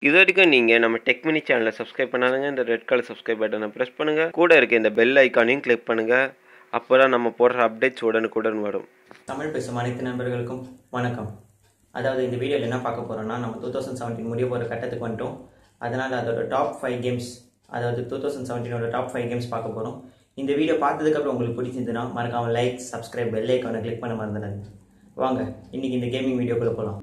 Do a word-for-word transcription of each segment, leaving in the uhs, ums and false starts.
இதுவரைக்கும் நீங்கள் நம்ம டெக் மினி சேனலை சப்ஸ்கிரைப் பண்ணாதுங்க இந்த ரெட் கலர் சப்ஸ்கிரைப் பட்டனை ப்ரெஸ் பண்ணுங்கள். கூட இருக்க இந்த பெல் ஐக்கானையும் கிளிக் பண்ணுங்கள். அப்போ தான் நம்ம போடுற அப்டேட்ஸ் உடனுக்குடன் வரும். தமிழ் பேசும் அனைத்து நண்பர்களுக்கும் வணக்கம். அதாவது இந்த வீடியோவில் என்ன பார்க்க போகிறோம்னா, நம்ம டூ தௌசண்ட் செவன்டீன் முடிய போகிற கட்டத்துக்கு வந்துட்டோம். அதனால் அதோட டாப் ஃபைவ் கேம்ஸ், அதாவது டூ தௌசண்ட் செவன்டீனோட டாப் ஃபைவ் கேம்ஸ் பார்க்க போகிறோம். இந்த வீடியோ பார்த்ததுக்கப்புறம் உங்களுக்கு பிடிச்சிருந்துன்னா மறக்காமல் லைக், சப்ஸ்கிரைப், பெல் ஐக்கானை கிளிக் பண்ண மறந்துடாதீங்க. வாங்க இன்னைக்கு இந்த கேமிங் வீடியோக்குள்ளே போகலாம்.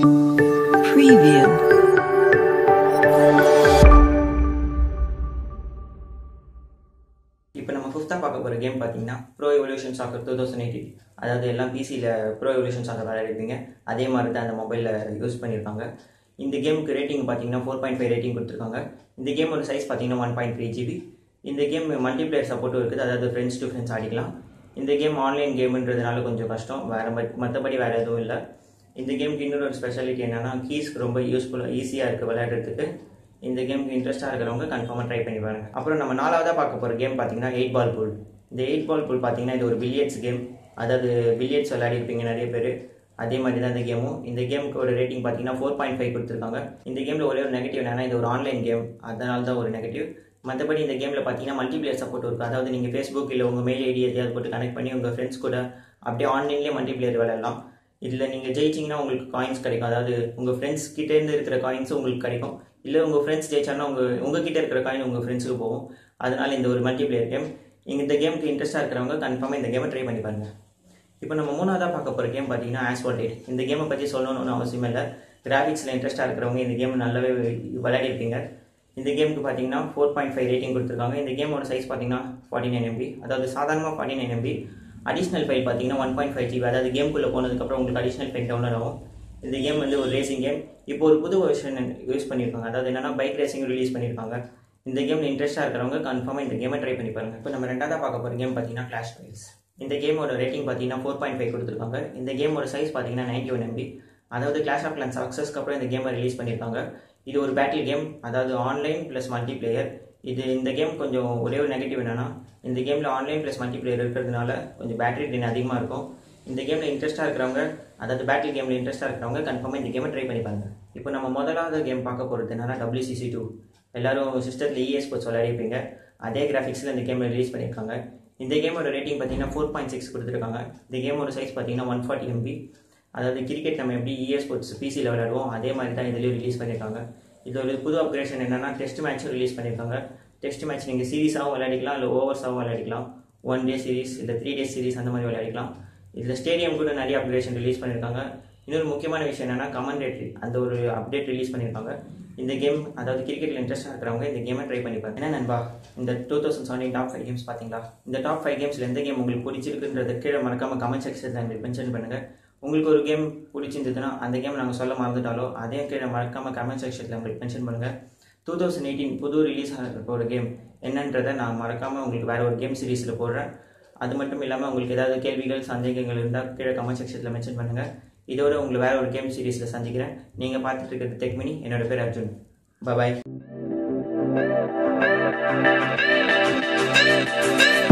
இப்போ நம்ம ஃபிஃப்த்தாக பார்க்க போகிற கேம் பார்த்தீங்கன்னா pro evolution soccer two thousand eighteen. அதாவது எல்லாம் பிசியில் ப்ரோ எவல்யூஷன் சாக்கர் விளையாடிருப்பீங்க, அதே மாதிரி தான் அந்த மொபைலில் யூஸ் பண்ணியிருக்காங்க. இந்த கேமுக்கு ரேட்டிங் பார்த்தீங்கன்னா ஃபோர் பாயிண்ட் ஃபைவ் ரேட்டிங் கொடுத்துருக்காங்க. இந்த கேமோட சைஸ் பார்த்தீங்கன்னா ஒன் பாயிண்ட் த்ரீ ஜிபி. இந்த கேம் மல்டிப்ளேயர் சப்போர்ட்டும் இருக்குது, அதாவது ஃப்ரெண்ட்ஸ் டு ஃப்ரெண்ட்ஸ் ஆடிக்கலாம். இந்த கேம் ஆன்லைன் கேமுன்றதுனால கொஞ்சம் கஷ்டம், வேறு மற்றபடி வேறு எதுவும் இல்லை. இந்த கேமுக்கு இன்னொரு ஒரு ஸ்பெஷாலிட்டி என்னென்னா, கீஸ்க்கு ரொம்ப யூஸ்ஃபுல்லாக ஈஸியாக இருக்குது விளையாடுறதுக்கு. இந்த கேமுக்கு இன்ட்ரெஸ்ட்டாக இருக்கிறவங்க கன்ஃபார்மாக ட்ரை பண்ணி பாருங்க. அப்புறம் நம்ம நாலாவதாக பார்க்க போகிற கேம் பார்த்தீங்கன்னா எயிட் பால் பூல். இந்த எயிட் பால் பூல் பார்த்தீங்கன்னா இது ஒரு பில்லியட்ஸ் கேம், அதாவது பில்லியட்ஸ் விளையாடிருப்பீங்க நிறைய பேர், அதே மாதிரி தான் இந்த கேமும். இந்த கேமுக்கு ஒரு ரேட்டிங் பார்த்தீங்கன்னா ஃபோர் பாயிண்ட் ஃபைவ் கொடுத்துருக்காங்க. இந்த கேமில் ஒரே ஒரு நெகட்டிவ் என்னன்னா, இது ஒரு ஆன்லைன் கேம், அதனால தான் ஒரு நெகட்டிவ். மற்றபடி இந்த கேமில் பார்த்தீங்கன்னா மல்டிப்ளேயர் சப்போர்ட் இருக்குது, அதாவது நீங்கள் ஃபேஸ்புக் இல்லை உங்கள் மெயில் ஐடி எதையாவது போட்டு கனெக்ட் பண்ணி உங்கள் ஃப்ரெண்ட்ஸ் கூட அப்படியே ஆன்லைன்லேயே மல்டிப்ளேயர் விளையாடலாம். இதில் நீங்கள் ஜெயிச்சிங்கன்னா உங்களுக்கு காயின்ஸ் கிடைக்கும், அதாவது உங்கள் ஃப்ரெண்ட்ஸ் கிட்டேருந்து இருக்கிற காயின்ஸும் உங்களுக்கு கிடைக்கும். இல்லை உங்கள் ஃப்ரெண்ட்ஸ் ஜெயிச்சாங்கன்னா உங்கள் உங்கள் கிட்டே இருக்கிற காயின் உங்கள் ஃப்ரெண்ட்ஸுக்கு போகும். அதனால் இந்த ஒரு மல்டிப்ளேயர் கேம். இந்த கேமுக்கு இன்ட்ரெஸ்ட்டாக இருக்கிறவங்க கன்ஃபார்மாக இந்த கேமை ட்ரை பண்ணி பாருங்கள். இப்போ நம்ம மூணாவதாக பார்க்க போகிற கேம் பார்த்தீங்கன்னா ஆஸ்பால்ட் எயிட். இந்த கேமை பற்றி சொல்லணும்னு அவசியம் இல்லை, கிராஃபிக்ஸில் இன்ட்ரெஸ்ட்டாக இருக்கிறவங்க இந்த கேம் நல்லாவே விளையாடிருப்பீங்க. இந்த கேமுக்கு பார்த்தீங்கன்னா ஃபோர் பாயிண்ட் ஃபைவ் ரேட்டிங் கொடுத்துருக்காங்க. இந்த கேமோட சைஸ் பார்த்தீங்கன்னா ஃபார்ட்டி நைன் எம்பி, அதாவது சாதாரணமாக forty nine MB. Additional file பார்த்தீங்கன்னா ஒன் பாயிண்ட் ஃபைவ் ஜிபி, அதாவது கேமுக்குள்ளே போனதுக்கப்புறம் உங்களுக்கு அடிஷ்னல் ஃபைல் டவுன்லோட் ஆகும். இந்த கேம் வந்து ஒரு ரேசிங் கேம். இப்போ ஒரு புது வெர்ஷன் யூஸ் பண்ணியிருக்காங்க, அதாவது என்னென்னா பைக் ரேசிங் ரிலீஸ் பண்ணியிருக்காங்க. இந்த கேமில் இன்ட்ரெஸ்ட்டாக இருக்கிறவங்க கன்ஃபார்மாக இந்த கேமை ட்ரை பண்ணி பாருங்கள். இப்போ நம்ம ரெண்டாவது பார்க்க போகிற கேம் பார்த்தீங்கன்னா கிளாஷ் ராயல்ஸ். இந்த கேமோட ரேட்டிங் பார்த்தீங்கன்னா ஃபோர் பாயிண்ட் ஃபைவ் கொடுத்துருக்காங்க. இந்த கேமோட சைஸ் பார்த்தீங்கன்னா நைன்டி ஒன் எம்பி, அதாவது கிளாஷ் ஆஃப் கிளான்ஸ் சக்ஸஸ்க்கு அப்புறம் இந்த கேமை ரிலீஸ் பண்ணியிருக்காங்க. இது ஒரு பேட்டில் கேம், அதாவது ஆன்லைன் ப்ளஸ் மல்டிப்ளேயர். இது இந்த கேம் கொஞ்சம் ஒரே ஒரு நெகட்டிவ் என்னென்னா, இந்த கேமில் ஆன்லைன் ப்ளஸ் மல்டிப்ளேயர் இருக்கிறதுனால கொஞ்சம் பேட்டரி ட்ரெயின் அதிகமாக இருக்கும். இந்த கேமில் இன்ட்ரெஸ்ட்டாக இருக்கிறவங்க, அதாவது பேட்டில் கேமில் இன்ட்ரெஸ்ட்டாக இருக்கிறவங்க கன்ஃபார்மாக இந்த கேமை ட்ரை பண்ணி பாருங்க. இப்போ நம்ம முதலாவது கேம் பார்க்க போகிறது என்னன்னா டபிள்யூ சி சி டூ. எல்லாரும் சிஸ்டத்தில் இ ஸ்போர்ட்ஸ் விளையாடிருப்பீங்க, அதே கிராஃபிக்ஸில் இந்த கேமில் ரிலீஸ் பண்ணியிருக்காங்க. இந்த கேமோட ரேட்டிங் பார்த்தீங்கன்னா ஃபோர் பாயிண்ட் சிக்ஸ் கொடுத்துருக்காங்க. இந்த கேமோட சைஸ் பார்த்தீங்கன்னா ஒன் ஃபார்ட்டி எம்பி, அதாவது கிரிக்கெட் நம்ம எப்படி இ ஸ்போர்ட்ஸ் பிசியில் விளையாடுவோம் அதே மாதிரி தான் இதுலேயும் ரிலீஸ் பண்ணியிருக்காங்க. இது ஒரு புது அப்கிரேஷன் என்னென்னா, டெஸ்ட் மேட்சும் ரிலீஸ் பண்ணியிருக்காங்க. டெஸ்ட் மேட்ச் நீங்கள் சீரீஸாகவும் விளையாடிக்கலாம், இல்லை ஓவர்ஸாகவும் விளையாடிக்கலாம். ஒன் டே சீரீஸ் இல்லை த்ரீ டேஸ் சீரீஸ் அந்த மாதிரி விளையாடிக்கலாம். இதில் ஸ்டேடியம் கூட நிறைய அப்கிரேஷன் ரிலீஸ் பண்ணியிருக்காங்க. இன்னொரு முக்கியமான விஷயம் என்னென்னா கமெண்டேட்ரி, அந்த ஒரு அப்டேட் ரிலீஸ் பண்ணியிருக்காங்க. இந்த கேம், அதாவது கிரிக்கெட்டில் இன்ட்ரெஸ்ட்டாக இருக்கிறவங்க இந்த கேமை ட்ரை பண்ணிப்பாங்க. என்ன நண்பா, இந்த two thousand seventeen top five games பார்த்தீங்களா? இந்த டாப் ஃபைவ் கேம்ஸில் எந்த கேம் உங்களுக்கு பிடிச்சிருக்குன்றது கீழே மறக்காமல் கமெண்ட் செக்ஷனில் எங்களுக்கு மென்ஷன் பண்ணுங்கள். உங்களுக்கு ஒரு கேம் பிடிச்சிருந்ததுன்னா அந்த கேம் நாங்கள் சொல்ல மறந்துட்டாலோ அதையும் கீழே மறக்காமல் கமெண்ட் செக்ஷனில் உங்களுக்கு மென்ஷன் பண்ணுங்கள். டூ தௌசண்ட் எயிட்டீன் புது ரிலீஸ் ஆகிற ஒரு கேம் என்னன்றதை நான் மறக்காமல் உங்களுக்கு வேறு ஒரு கேம் சீரீஸில் போடுறேன். அது மட்டும் இல்லாமல் உங்களுக்கு ஏதாவது கேள்விகள் சந்தேகங்கள் இருந்தால் கீழே கமெண்ட் செக்ஷனில் மென்ஷன் பண்ணுங்கள். இதோட உங்களுக்கு வேறு ஒரு கேம் சீரீஸில் சந்திக்கிறேன். நீங்கள் பார்த்துட்டு இருக்கிறது டெக் மினி. என்னோட பேர் அர்ஜுன். பாய்.